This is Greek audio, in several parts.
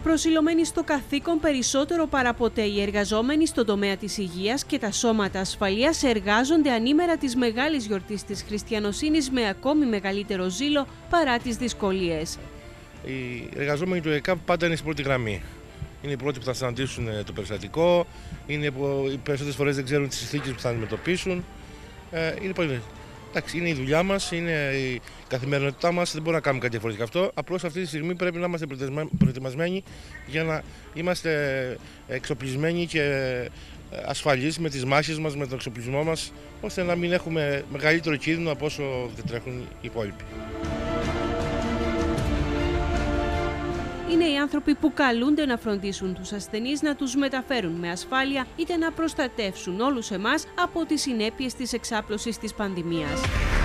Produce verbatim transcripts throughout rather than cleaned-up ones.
Προσιλωμένοι στο καθήκον περισσότερο παρά ποτέ, οι εργαζόμενοι στον τομέα της υγείας και τα σώματα ασφαλείας εργάζονται ανήμερα της μεγάλης γιορτής της χριστιανοσύνης με ακόμη μεγαλύτερο ζήλο παρά τις δυσκολίες. Οι εργαζόμενοι του ΕΚΑΒ πάντα είναι στην πρώτη γραμμή. Είναι οι πρώτοι που θα συναντήσουν το περιστατικό, είναι που οι περισσότερες φορές δεν ξέρουν τις συνθήκες που θα αντιμετωπίσουν. Είναι πολύ... Εντάξει, είναι η δουλειά μας, είναι η καθημερινότητά μας, δεν μπορούμε να κάνουμε κάτι διαφορετικό αυτό. Απλώς αυτή τη στιγμή πρέπει να είμαστε προετοιμασμένοι για να είμαστε εξοπλισμένοι και ασφαλείς με τις μάχες μας, με τον εξοπλισμό μας, ώστε να μην έχουμε μεγαλύτερο κίνδυνο από όσο δεν τρέχουν οι υπόλοιποι. Είναι οι άνθρωποι που καλούνται να φροντίσουν τους ασθενείς, να τους μεταφέρουν με ασφάλεια, είτε να προστατεύσουν όλους εμάς από τις συνέπειες της εξάπλωσης της πανδημίας.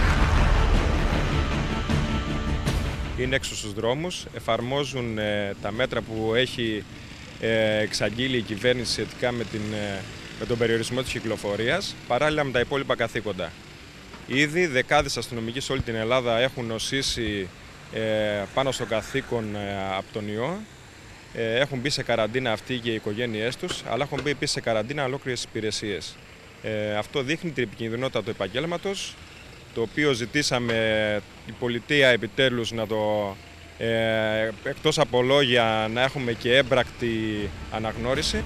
Είναι έξω στους δρόμους, εφαρμόζουν ε, τα μέτρα που έχει ε, εξαγγείλει η κυβέρνηση σχετικά με, την, ε, με τον περιορισμό της κυκλοφορίας, παράλληλα με τα υπόλοιπα καθήκοντα. Ήδη δεκάδες αστυνομικοί σε όλη την Ελλάδα έχουν νοσήσει Ε, πάνω στο καθήκον ε, από τον ιό. Ε, έχουν μπει σε καραντίνα αυτοί και οι οικογένειές τους, αλλά έχουν μπει επίσης σε καραντίνα ολόκληρες υπηρεσίες. Ε, αυτό δείχνει την επικινδυνότητα του επαγγέλματος, το οποίο ζητήσαμε η πολιτεία επιτέλους να το, ε, εκτός από λόγια, να έχουμε και έμπρακτη αναγνώριση.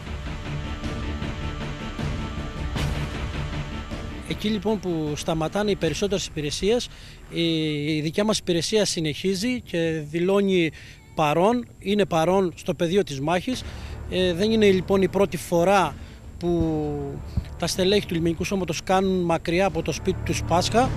Εκεί λοιπόν που σταματάνε οι περισσότερες υπηρεσίες, η δικιά μας υπηρεσία συνεχίζει και δηλώνει παρόν, είναι παρόν στο πεδίο της μάχης. Ε, δεν είναι λοιπόν η πρώτη φορά που τα στελέχη του Λιμενικού Σώματος κάνουν μακριά από το σπίτι τους Πάσχα.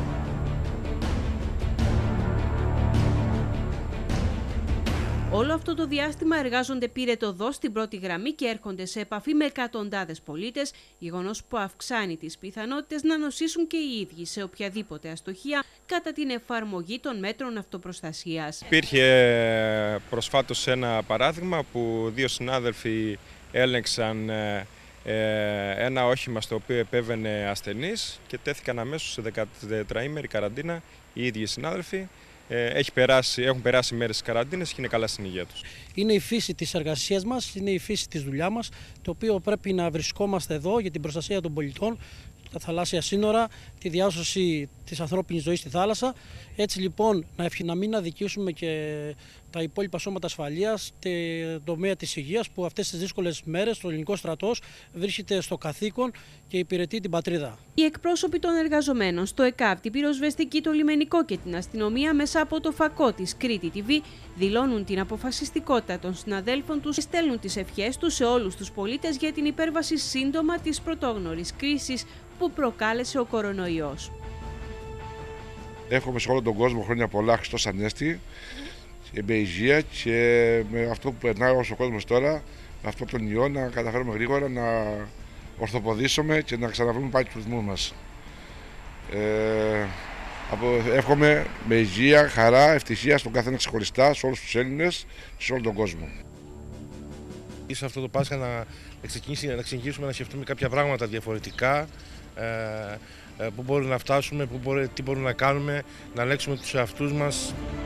Όλο αυτό το διάστημα εργάζονται πυρετωδώς στην πρώτη γραμμή και έρχονται σε επαφή με εκατοντάδες πολίτες, γεγονός που αυξάνει τις πιθανότητες να νοσήσουν και οι ίδιοι σε οποιαδήποτε αστοχία κατά την εφαρμογή των μέτρων αυτοπροστασίας. Υπήρχε προσφάτως ένα παράδειγμα που δύο συνάδελφοι έλεγξαν ένα όχημα στο οποίο επέβαινε ασθενής και τέθηκαν αμέσως σε δεκατετραήμερη καραντίνα οι ίδιοι συνάδελφοι. Έχει περάσει, έχουν περάσει μέρες της καραντίνας και είναι καλά στην υγεία τους. Είναι η φύση της εργασίας μας, είναι η φύση της δουλειά μας, το οποίο πρέπει να βρισκόμαστε εδώ για την προστασία των πολιτών, τα θαλάσσια σύνορα, τη διάσωση της ανθρώπινης ζωής στη θάλασσα. Έτσι λοιπόν να μην αδικήσουμε και τα υπόλοιπα σώματα ασφαλείας, το τομέα της υγείας που αυτές τις δύσκολες μέρες ο ελληνικός στρατός βρίσκεται στο καθήκον και υπηρετεί την πατρίδα. Οι εκπρόσωποι των εργαζομένων στο ΕΚΑΒ, την πυροσβεστική, το λιμενικό και την αστυνομία μέσα από το φακό της Κρήτη τι βι δηλώνουν την αποφασιστικότητα των συναδέλφων τους και στέλνουν τις ευχές τους σε όλους τους πολίτες για την υπέρβαση σύντομα της πρωτόγνωρης κρίσης που προκάλεσε ο κορονοϊός. Εύχομαι σε όλο τον κόσμο χρόνια πολλά, Χριστός Ανέστη, με υγεία και με αυτό που περνάει όσο ο κόσμος τώρα, με αυτό τον ιό, να καταφέρουμε γρήγορα να ορθοποδήσουμε και να ξαναβρούμε πάλι τους ρυθμούς μας. Ε, εύχομαι με υγεία, χαρά, ευτυχία στον καθένα ξεχωριστά, σε όλους τους Έλληνες και σε όλο τον κόσμο. Σε αυτό το Πάσχα να, να ξεκινήσουμε να σκεφτούμε κάποια πράγματα διαφορετικά, ε, ε, πού μπορούμε να φτάσουμε, πού μπορεί, τι μπορούμε να κάνουμε, να ελέγξουμε τους εαυτούς μας.